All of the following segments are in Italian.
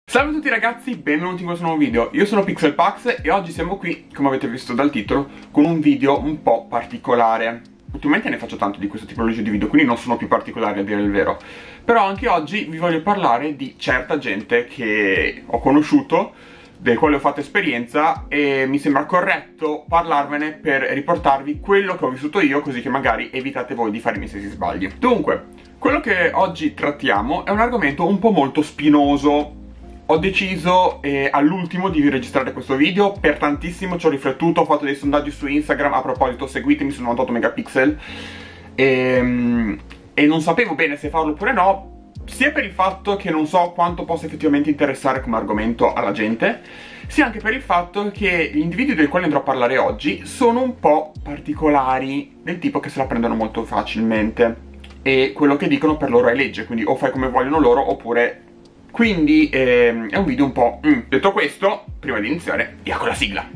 Salve a tutti ragazzi, benvenuti in questo nuovo video. Io sono Pixelpax e oggi siamo qui, come avete visto dal titolo, con un video un po' particolare. Ultimamente ne faccio tanto di questa tipologia di video, quindi non sono più particolari a dire il vero. Però anche oggi vi voglio parlare di certa gente che ho conosciuto, del quale ho fatto esperienza, e mi sembra corretto parlarvene per riportarvi quello che ho vissuto io, così che magari evitate voi di fare i miei stessi sbagli. Dunque, quello che oggi trattiamo è un argomento un po' molto spinoso. Ho deciso all'ultimo di registrare questo video, per tantissimo ci ho riflettuto, ho fatto dei sondaggi su Instagram, a proposito seguitemi su 98 megapixel e non sapevo bene se farlo oppure no, sia per il fatto che non so quanto possa effettivamente interessare come argomento alla gente, sia anche per il fatto che gli individui dei quali andrò a parlare oggi sono un po' particolari, del tipo che se la prendono molto facilmente e quello che dicono per loro è legge, quindi o fai come vogliono loro oppure... Quindi è un video un po'... Detto questo, prima di iniziare, via con la sigla.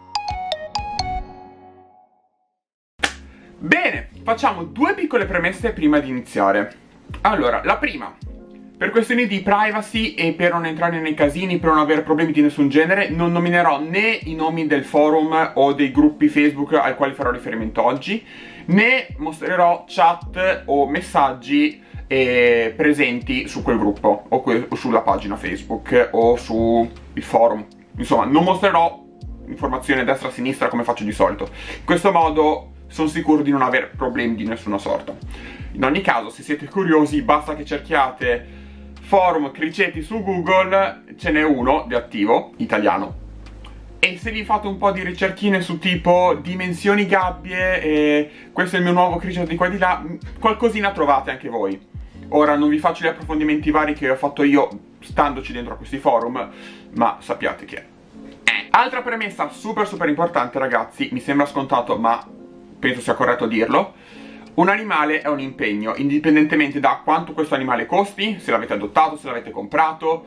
Bene, facciamo due piccole premesse prima di iniziare. Allora, la prima, per questioni di privacy e per non entrare nei casini, per non avere problemi di nessun genere, non nominerò né i nomi del forum o dei gruppi Facebook ai quali farò riferimento oggi, né mostrerò chat o messaggi presenti su quel gruppo o sulla pagina Facebook o sul forum. Insomma, non mostrerò informazioni a destra e a sinistra come faccio di solito. In questo modo sono sicuro di non avere problemi di nessuna sorta. In ogni caso, se siete curiosi, basta che cerchiate forum criceti su Google, ce n'è uno di attivo, italiano. E se vi fate un po' di ricerchine su tipo dimensioni gabbie e questo è il mio nuovo criceto di qua e di là, qualcosina trovate anche voi. Ora non vi faccio gli approfondimenti vari che ho fatto io standoci dentro a questi forum, ma sappiate che altra premessa super importante ragazzi, mi sembra scontato ma penso sia corretto dirlo: un animale è un impegno, indipendentemente da quanto questo animale costi, se l'avete adottato, se l'avete comprato,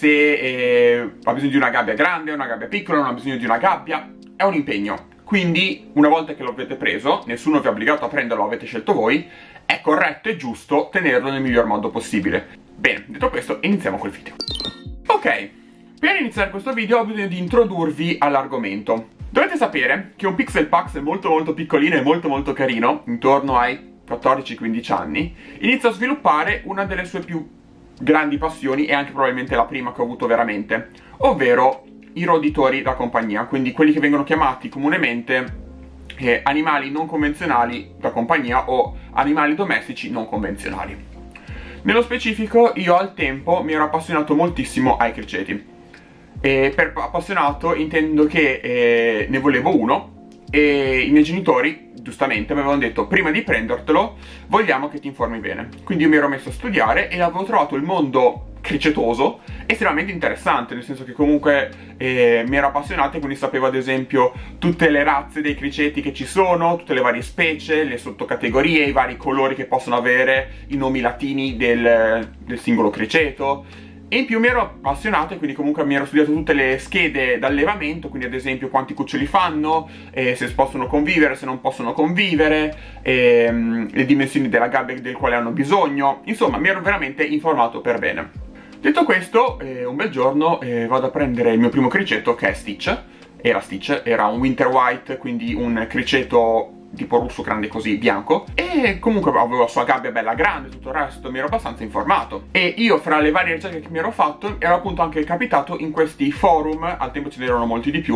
se ha bisogno di una gabbia grande, una gabbia piccola, non ha bisogno di una gabbia, è un impegno. Quindi una volta che lo avete preso, nessuno vi ha obbligato a prenderlo, avete scelto voi, è corretto e giusto tenerlo nel miglior modo possibile. Bene, detto questo, iniziamo col video. Ok, per iniziare questo video ho bisogno di introdurvi all'argomento. Dovete sapere che un Pixelpax molto piccolino e molto carino, intorno ai 14-15 anni, inizia a sviluppare una delle sue più grandi passioni e anche probabilmente la prima che ho avuto veramente, ovvero i roditori da compagnia, quindi quelli che vengono chiamati comunemente animali non convenzionali da compagnia o animali domestici non convenzionali. Nello specifico io al tempo mi ero appassionato moltissimo ai criceti. E per appassionato intendo che ne volevo uno e i miei genitori giustamente mi avevano detto: prima di prendertelo vogliamo che ti informi bene. Quindi io mi ero messo a studiare e avevo trovato il mondo cricetoso estremamente interessante, nel senso che comunque mi ero appassionato e quindi sapevo ad esempio tutte le razze dei criceti che ci sono, tutte le varie specie, le sottocategorie, i vari colori che possono avere, i nomi latini del singolo criceto. E in più mi ero appassionato e quindi comunque mi ero studiato tutte le schede d'allevamento, quindi ad esempio quanti cuccioli fanno, se possono convivere, se non possono convivere, le dimensioni della gabbia del quale hanno bisogno. Insomma, mi ero veramente informato per bene. Detto questo, un bel giorno vado a prendere il mio primo criceto, che è Stitch. Era un Winter White, quindi un criceto tipo russo grande così, bianco, e comunque avevo la sua gabbia bella grande, tutto il resto, mi ero abbastanza informato. E io, fra le varie ricerche che mi ero fatto, ero appunto anche capitato in questi forum, al tempo ce n'erano molti di più,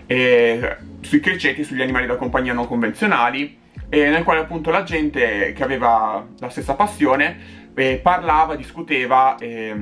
sui criceti, sugli animali da compagnia non convenzionali, nel quale appunto la gente che aveva la stessa passione parlava, discuteva e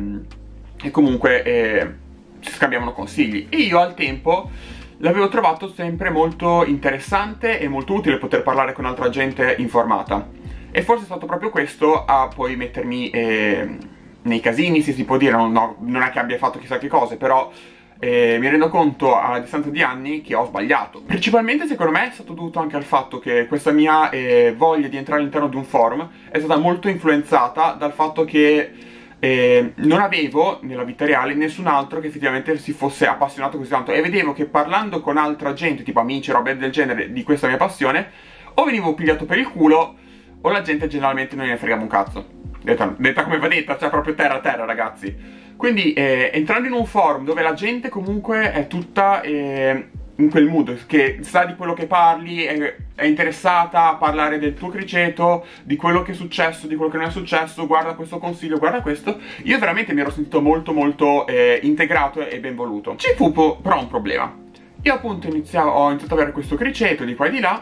comunque si scambiavano consigli. E io al tempo l'avevo trovato sempre molto interessante e molto utile poter parlare con altra gente informata. E forse è stato proprio questo a poi mettermi nei casini, se si può dire. Non è che abbia fatto chissà che cose, però mi rendo conto a distanza di anni che ho sbagliato. Principalmente secondo me è stato dovuto anche al fatto che questa mia voglia di entrare all'interno di un forum è stata molto influenzata dal fatto che non avevo nella vita reale nessun altro che effettivamente si fosse appassionato così tanto, e vedevo che parlando con altra gente, tipo amici, robe del genere, di questa mia passione, o venivo pigliato per il culo o la gente generalmente non ne fregava un cazzo. Detta come va detta, cioè proprio terra a terra ragazzi. Quindi entrando in un forum dove la gente comunque è tutta in quel mood, che sa di quello che parli, è interessata a parlare del tuo criceto, di quello che è successo, di quello che non è successo, guarda questo consiglio, guarda questo, io veramente mi ero sentito molto molto integrato e ben voluto. Ci fu però un problema. Io appunto ho iniziato ad avere questo criceto di qua e di là,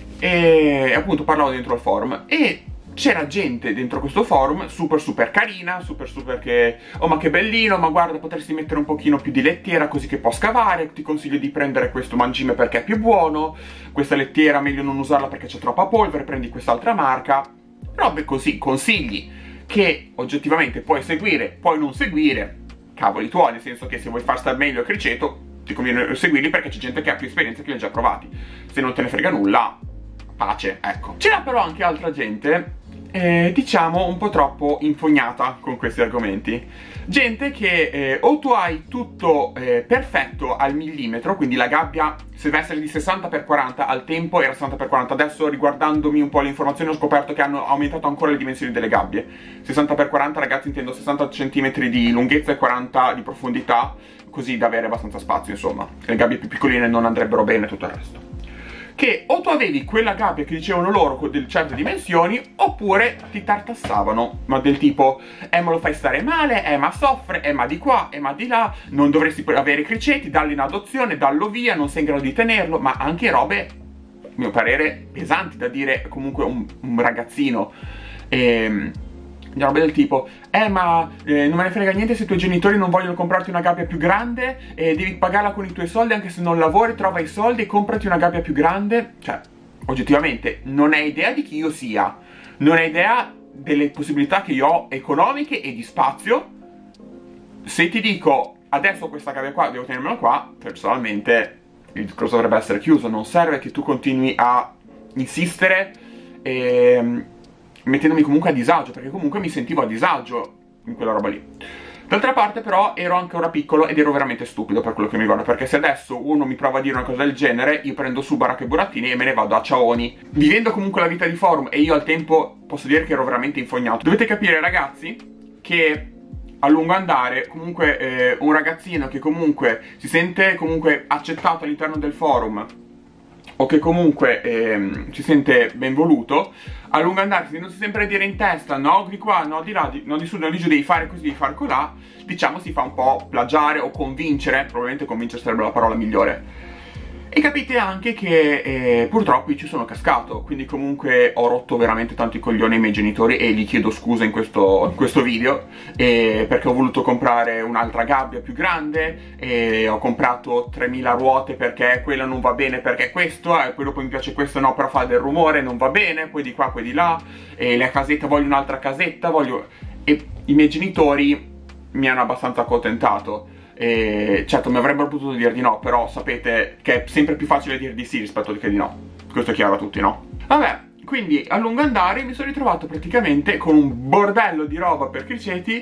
e appunto parlavo dentro il forum, e c'era gente dentro questo forum super carina, super che oh ma che bellino, ma guarda potresti mettere un pochino più di lettiera così che può scavare, ti consiglio di prendere questo mangime perché è più buono, questa lettiera meglio non usarla perché c'è troppa polvere, prendi quest'altra marca, robe così, consigli che oggettivamente puoi seguire, puoi non seguire, cavoli tuoi, nel senso che se vuoi far star meglio il criceto ti conviene seguirli perché c'è gente che ha più esperienza che li ha già provati, se non te ne frega nulla, pace, ecco. C'era però anche altra gente diciamo un po' troppo infognata con questi argomenti, gente che o tu hai tutto perfetto al millimetro, quindi la gabbia se deve essere di 60x40, al tempo era 60x40, adesso riguardandomi un po' le informazioni ho scoperto che hanno aumentato ancora le dimensioni delle gabbie. 60x40 ragazzi intendo 60 cm di lunghezza e 40 di profondità, così da avere abbastanza spazio, insomma le gabbie più piccoline non andrebbero bene tutto il resto. Che o tu avevi quella gabbia che dicevano loro con delle certe dimensioni, oppure ti tartassavano, ma del tipo ma lo fai stare male, ma soffre, ma di qua, ma di là, non dovresti avere criceti, dallo in adozione, dallo via, non sei in grado di tenerlo, ma anche robe, a mio parere, pesanti da dire comunque un ragazzino. Robe del tipo ma non me ne frega niente se i tuoi genitori non vogliono comprarti una gabbia più grande, devi pagarla con i tuoi soldi, anche se non lavori trova i soldi e comprati una gabbia più grande. Cioè, oggettivamente non hai idea di chi io sia, non hai idea delle possibilità che io ho economiche e di spazio. Se ti dico adesso questa gabbia qua devo tenermela qua, personalmente il discorso dovrebbe essere chiuso. Non serve che tu continui a insistere mettendomi comunque a disagio, perché comunque mi sentivo a disagio in quella roba lì. D'altra parte però ero ancora piccolo ed ero veramente stupido per quello che mi riguarda, perché se adesso uno mi prova a dire una cosa del genere, io prendo su baracca e burattini e me ne vado a ciaoni. Vivendo comunque la vita di forum, e io al tempo posso dire che ero veramente infognato. Dovete capire ragazzi che a lungo andare comunque un ragazzino che comunque si sente comunque accettato all'interno del forum, o che comunque si sente ben voluto, a lungo andare se non si sempre a dire in testa no di qua, no di là, no di su, no di giù, devi fare così, devi fare colà, diciamo si fa un po' plagiare o convincere, probabilmente convincere sarebbe la parola migliore. E capite anche che purtroppo io ci sono cascato, quindi comunque ho rotto veramente tanto i coglioni ai miei genitori e gli chiedo scusa in questo video, perché ho voluto comprare un'altra gabbia più grande, e ho comprato 3000 ruote perché quella non va bene perché questo, e poi dopo mi piace questo no però fa del rumore, non va bene, poi di qua, poi di là, e la casetta voglio un'altra casetta, e i miei genitori mi hanno abbastanza accontentato. Certo mi avrebbero potuto dire di no, però sapete che è sempre più facile dire di sì rispetto che di no, questo è chiaro a tutti, no? Vabbè, quindi a lungo andare mi sono ritrovato praticamente con un bordello di roba per criceti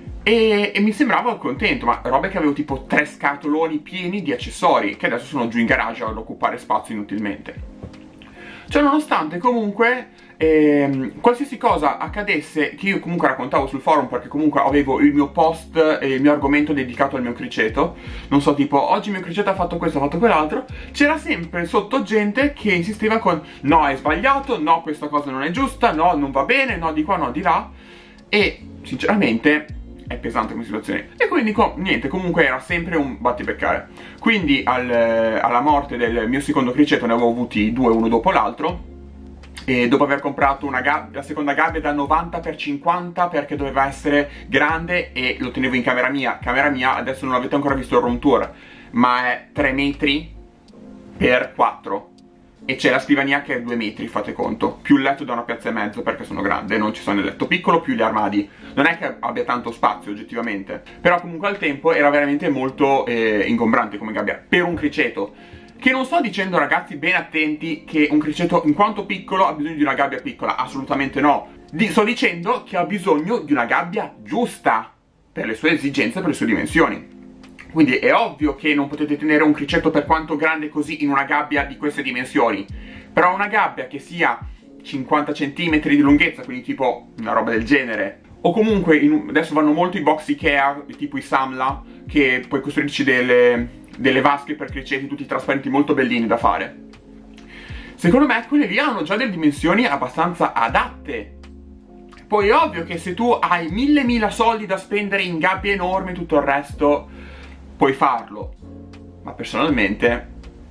e mi sembrava contento, ma robe che avevo tipo 3 scatoloni pieni di accessori che adesso sono giù in garage ad occupare spazio inutilmente. Cioè nonostante comunque qualsiasi cosa accadesse, che io comunque raccontavo sul forum perché comunque avevo il mio post e il mio argomento dedicato al mio criceto, non so, tipo oggi il mio criceto ha fatto questo, ha fatto quell'altro, c'era sempre sotto gente che insisteva con no è sbagliato, no questa cosa non è giusta, no non va bene, no di qua, no di là, e sinceramente è pesante come situazione. E quindi niente, comunque era sempre un battibeccare. Quindi alla morte del mio secondo criceto ne avevo avuti 2 uno dopo l'altro, e dopo aver comprato la seconda gabbia da 90x50 perché doveva essere grande e lo tenevo in camera mia. Camera mia, adesso non avete ancora visto il room tour, ma è 3 metri per 4 e c'è la scrivania che è 2 metri, fate conto, più il letto da 1,5 piazze perché sono grande, non ci sono il letto piccolo, più gli armadi. Non è che abbia tanto spazio oggettivamente, però comunque al tempo era veramente molto ingombrante come gabbia per un criceto. Che non sto dicendo, ragazzi, ben attenti, che un criceto in quanto piccolo ha bisogno di una gabbia piccola, assolutamente no. Sto dicendo che ha bisogno di una gabbia giusta per le sue esigenze, per le sue dimensioni. Quindi è ovvio che non potete tenere un criceto per quanto grande così in una gabbia di queste dimensioni, però una gabbia che sia 50 cm di lunghezza, quindi tipo una roba del genere, o comunque adesso vanno molto i box Ikea, tipo i Samla, che puoi costruirci delle vasche per criceti tutti trasparenti molto bellini da fare. Secondo me quelle lì hanno già delle dimensioni abbastanza adatte. Poi è ovvio che se tu hai mille soldi da spendere in gabbie enormi e tutto il resto, puoi farlo. Ma personalmente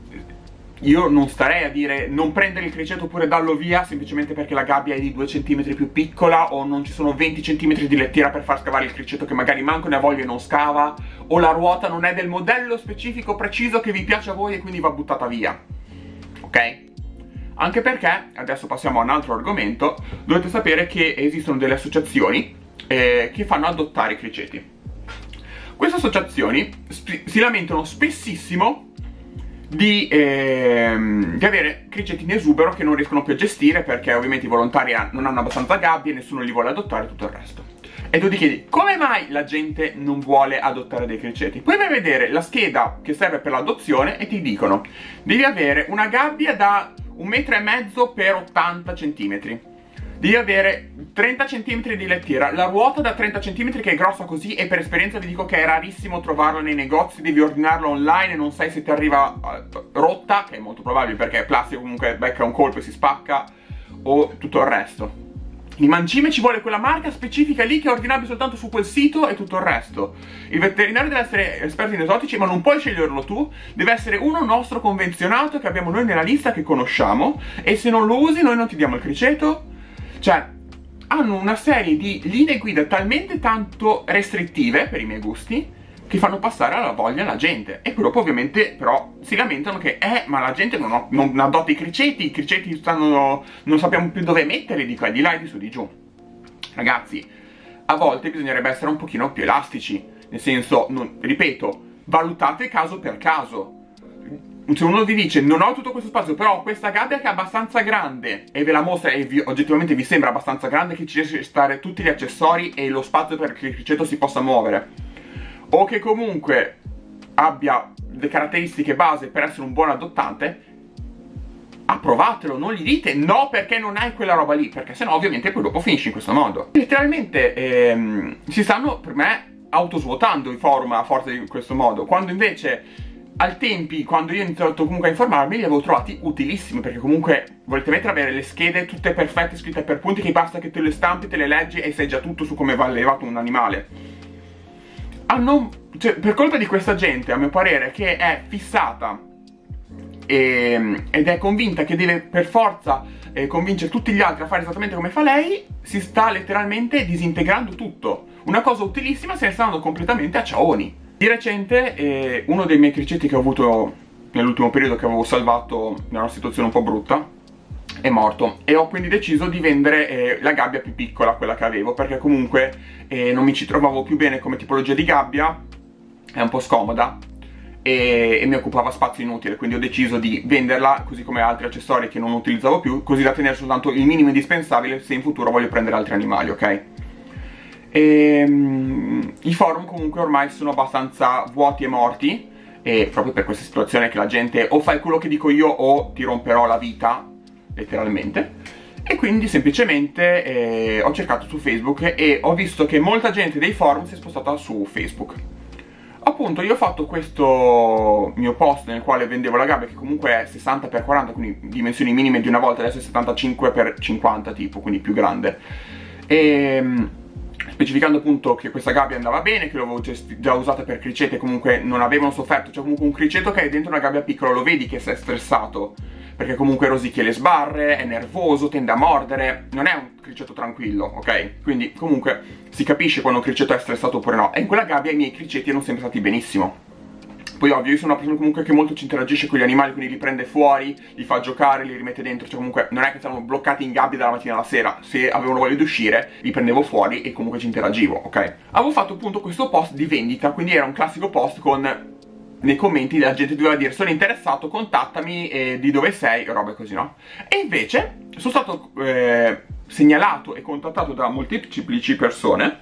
io non starei a dire non prendere il criceto oppure darlo via semplicemente perché la gabbia è di 2 cm più piccola, o non ci sono 20 cm di lettiera per far scavare il criceto che magari manco ne ha voglia e non scava, o la ruota non è del modello specifico preciso che vi piace a voi e quindi va buttata via. Ok? Anche perché, adesso passiamo a un altro argomento, dovete sapere che esistono delle associazioni che fanno adottare i criceti. Queste associazioni si lamentano spessissimo di avere criceti in esubero che non riescono più a gestire perché ovviamente i volontari non hanno abbastanza gabbie, nessuno li vuole adottare e tutto il resto. E tu ti chiedi, come mai la gente non vuole adottare dei criceti? Poi vai a vedere la scheda che serve per l'adozione e ti dicono devi avere una gabbia da 1,5 m per 80 cm, devi avere 30 cm di lettiera, la ruota da 30 cm che è grossa così, e per esperienza vi dico che è rarissimo trovarla nei negozi, devi ordinarla online e non sai se ti arriva rotta, che è molto probabile perché è plastica, comunque becca un colpo e si spacca, o tutto il resto. Il mangime ci vuole quella marca specifica lì che è ordinabile soltanto su quel sito e tutto il resto. Il veterinario deve essere esperto in esotici, ma non puoi sceglierlo tu, deve essere uno nostro convenzionato che abbiamo noi nella lista, che conosciamo, e se non lo usi noi non ti diamo il criceto. Cioè, hanno una serie di linee guida talmente tanto restrittive per i miei gusti che fanno passare alla voglia la gente. E poi dopo ovviamente però si lamentano che ma la gente non adotta i criceti stanno, non sappiamo più dove metterli di qua e di là e di su di giù. Ragazzi, a volte bisognerebbe essere un pochino più elastici, nel senso, ripeto, valutate caso per caso. Se uno vi dice non ho tutto questo spazio, però ho questa gabbia che è abbastanza grande e ve la mostra e oggettivamente vi sembra abbastanza grande, che ci riesce a stare tutti gli accessori e lo spazio perché il criceto si possa muovere, o che comunque abbia le caratteristiche base per essere un buon adottante, approvatelo, non gli dite no perché non hai quella roba lì, perché sennò ovviamente poi dopo finisci in questo modo. Letteralmente si stanno, per me, autosvuotando i forum a forza di questo modo, quando invece al tempi, quando io ho iniziato comunque a informarmi, li avevo trovati utilissimi, perché comunque volete mettere avere le schede tutte perfette, scritte per punti, che basta che te le stampi, te le leggi e sai già tutto su come va allevato un animale. Cioè, per colpa di questa gente, a mio parere, che è fissata ed è convinta che deve per forza convincere tutti gli altri a fare esattamente come fa lei, si sta letteralmente disintegrando tutto. Una cosa utilissima se ne sta andando completamente a ciaoni. Di recente uno dei miei criceti che ho avuto nell'ultimo periodo, che avevo salvato in una situazione un po' brutta, è morto, e ho quindi deciso di vendere la gabbia più piccola, quella che avevo, perché comunque non mi ci trovavo più bene come tipologia di gabbia, è un po' scomoda e mi occupava spazio inutile, quindi ho deciso di venderla, così come altri accessori che non utilizzavo più, così da tenere soltanto il minimo indispensabile se in futuro voglio prendere altri animali, ok? I forum comunque ormai sono abbastanza vuoti e morti, e proprio per questa situazione che la gente o fai quello che dico io o ti romperò la vita, letteralmente. E quindi semplicemente ho cercato su Facebook e ho visto che molta gente dei forum si è spostata su Facebook. Appunto, io ho fatto questo mio post nel quale vendevo la gabbia, che comunque è 60x40, quindi dimensioni minime di una volta, adesso è 75x50 tipo, quindi più grande, e specificando appunto che questa gabbia andava bene, che l'avevo già usata per cricete, comunque non avevano sofferto. Cioè comunque un criceto che è dentro una gabbia piccola lo vedi che si è stressato, perché comunque rosicchia le sbarre, è nervoso, tende a mordere, non è un criceto tranquillo, ok? Quindi comunque si capisce quando un criceto è stressato oppure no, e in quella gabbia i miei criceti erano sempre stati benissimo. Poi ovvio, io sono una persona comunque che molto ci interagisce con gli animali, quindi li prende fuori, li fa giocare, li rimette dentro. Cioè comunque non è che stavano bloccati in gabbia dalla mattina alla sera. Se avevano voglia di uscire, li prendevo fuori e comunque ci interagivo, ok? Avevo fatto appunto questo post di vendita, quindi era un classico post con nei commenti la gente doveva dire sono interessato, contattami, di dove sei, robe così, no? E invece sono stato segnalato e contattato da molteplici persone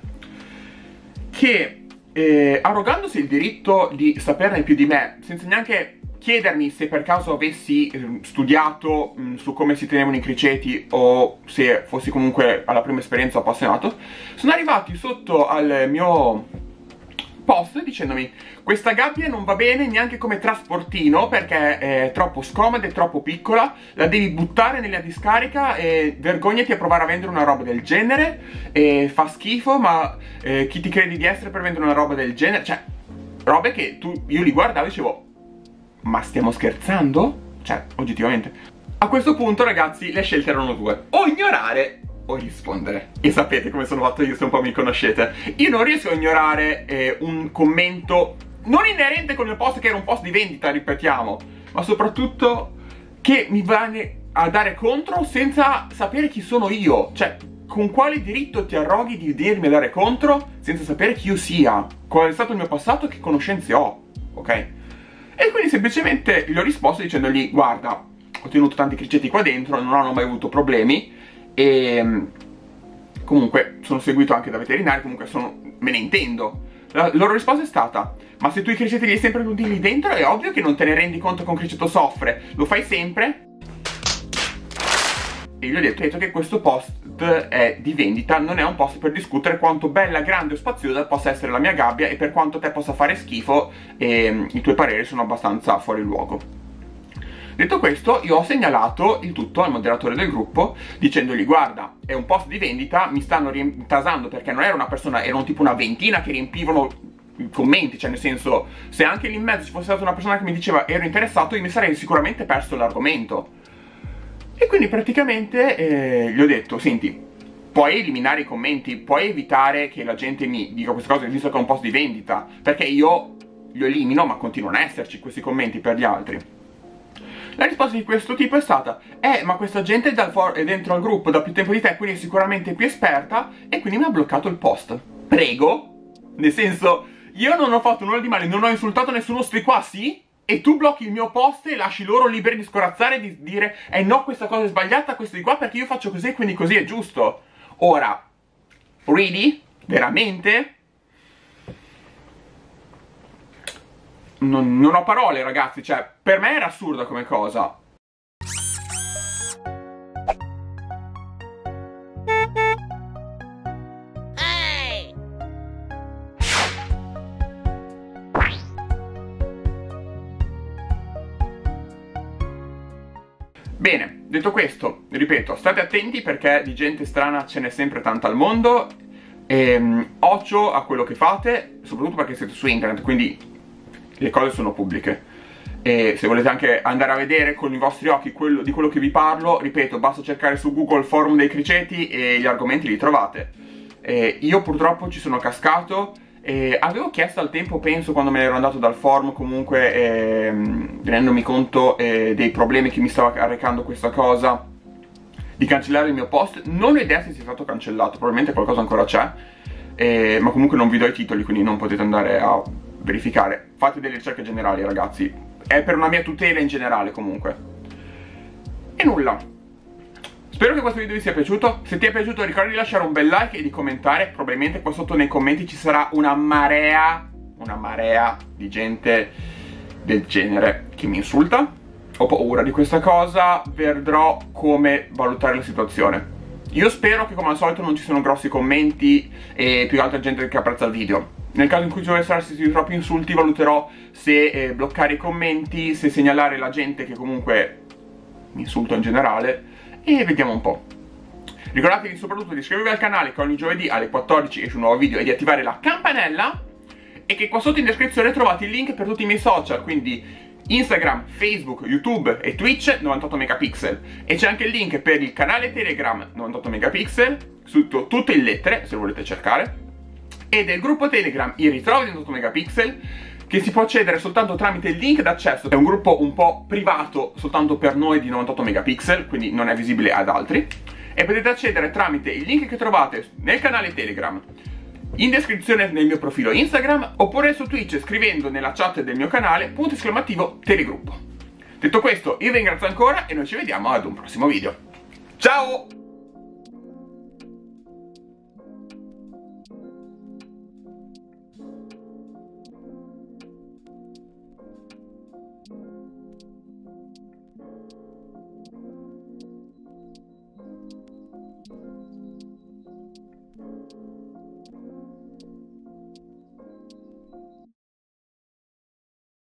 che arrogandosi il diritto di saperne più di me, senza neanche chiedermi se per caso avessi studiato su come si tenevano i criceti o se fossi comunque alla prima esperienza appassionato, sono arrivati sotto al mio post dicendomi: questa gabbia non va bene neanche come trasportino perché è troppo scomoda, è troppo piccola, la devi buttare nella discarica e vergognati a provare a vendere una roba del genere, e fa schifo, ma chi ti credi di essere per vendere una roba del genere? Cioè, robe che io li guardavo e dicevo: ma stiamo scherzando? Cioè, oggettivamente. A questo punto, ragazzi, le scelte erano due: o ignorare o rispondere. E sapete come sono fatto io, se un po' mi conoscete. Io non riesco a ignorare un commento non inerente con il mio post, che era un post di vendita, ripetiamo, ma soprattutto che mi va a dare contro senza sapere chi sono io. Cioè, con quale diritto ti arroghi di dirmi a dare contro senza sapere chi io sia, qual è stato il mio passato e che conoscenze ho, ok? E quindi semplicemente gli ho risposto dicendogli: guarda, ho tenuto tanti criceti qua dentro, non hanno mai avuto problemi, e comunque sono seguito anche da veterinari, comunque me ne intendo. La loro risposta è stata: ma se tu i criceti li hai sempre tenuti lì dentro, è ovvio che non te ne rendi conto che un criceto soffre, lo fai sempre. E gli ho detto che questo post è di vendita, non è un post per discutere quanto bella, grande o spaziosa possa essere la mia gabbia e per quanto te possa fare schifo e i tuoi pareri sono abbastanza fuori luogo. Detto questo, io ho segnalato il tutto al moderatore del gruppo dicendogli: guarda, è un post di vendita, mi stanno rientasando, perché non era una persona, erano tipo una ventina che riempivano i commenti, cioè nel senso, se anche lì in mezzo ci fosse stata una persona che mi diceva ero interessato, io mi sarei sicuramente perso l'argomento. E quindi praticamente gli ho detto: senti, puoi eliminare i commenti, puoi evitare che la gente mi dica queste cose visto che è un post di vendita, perché io li elimino ma continuano a esserci questi commenti per gli altri. La risposta di questo tipo è stata: ma questa gente è dentro al gruppo da più tempo di te, quindi è sicuramente più esperta, e quindi mi ha bloccato il post. Prego? Nel senso, io non ho fatto nulla di male, non ho insultato nessuno, sti qua sì? E tu blocchi il mio post e lasci loro liberi di scorazzare e di dire no, questa cosa è sbagliata, questo di qua, perché io faccio così, quindi così è giusto. Ora, really? Veramente? Non ho parole, ragazzi, cioè, per me era assurda come cosa. Bene, detto questo, ripeto, state attenti perché di gente strana ce n'è sempre tanta al mondo. Occhio a quello che fate, soprattutto perché siete su internet, quindi le cose sono pubbliche. E se volete anche andare a vedere con i vostri occhi di quello che vi parlo, ripeto, basta cercare su Google forum dei criceti e gli argomenti li trovate. Io purtroppo ci sono cascato. Avevo chiesto al tempo, penso, quando me ne ero andato dal forum, comunque rendendomi conto dei problemi che mi stava arrecando questa cosa, di cancellare il mio post. Non ho idea se sia stato cancellato, probabilmente qualcosa ancora c'è, ma comunque non vi do i titoli, quindi non potete andare a verificare. Fate delle ricerche generali, ragazzi, è per una mia tutela in generale comunque. E nulla. Spero che questo video vi sia piaciuto. Se ti è piaciuto ricorda di lasciare un bel like e di commentare. Probabilmente qua sotto nei commenti ci sarà una marea di gente del genere che mi insulta. Ho paura di questa cosa, vedrò come valutare la situazione. Io spero che come al solito non ci siano grossi commenti e più che altro gente che apprezza il video. Nel caso in cui ci dovessero essere troppi insulti valuterò se bloccare i commenti, se segnalare la gente che comunque mi insulta in generale. E vediamo un po'. Ricordatevi soprattutto di iscrivervi al canale, che ogni giovedì alle 14 esce un nuovo video, e di attivare la campanella. E che qua sotto in descrizione trovate il link per tutti i miei social, quindi Instagram, Facebook, YouTube e Twitch 98 megapixel. E c'è anche il link per il canale Telegram 98 megapixel, tutto in lettere se lo volete cercare. E del gruppo Telegram Il Ritrovo di 98 megapixel, che si può accedere soltanto tramite il link d'accesso. È un gruppo un po' privato, soltanto per noi di 98 megapixel, quindi non è visibile ad altri. E potete accedere tramite il link che trovate nel canale Telegram, in descrizione nel mio profilo Instagram, oppure su Twitch scrivendo nella chat del mio canale !Telegruppo. Detto questo, io vi ringrazio ancora e noi ci vediamo ad un prossimo video. Ciao!